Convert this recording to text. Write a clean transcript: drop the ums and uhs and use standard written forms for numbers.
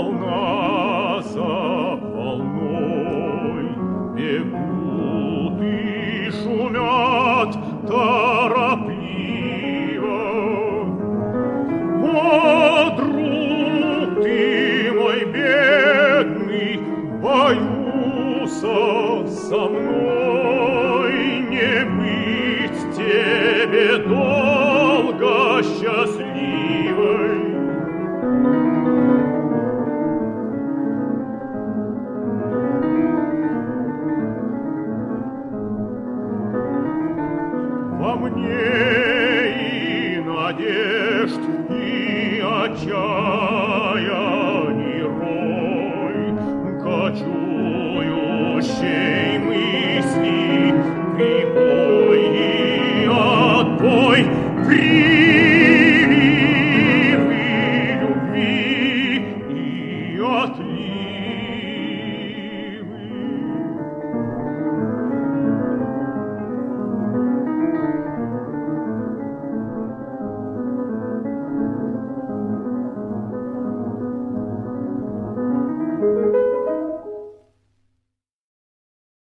волна за волной бегут и шумят торопливо. О, друг ты мой бедный, в бою со мной.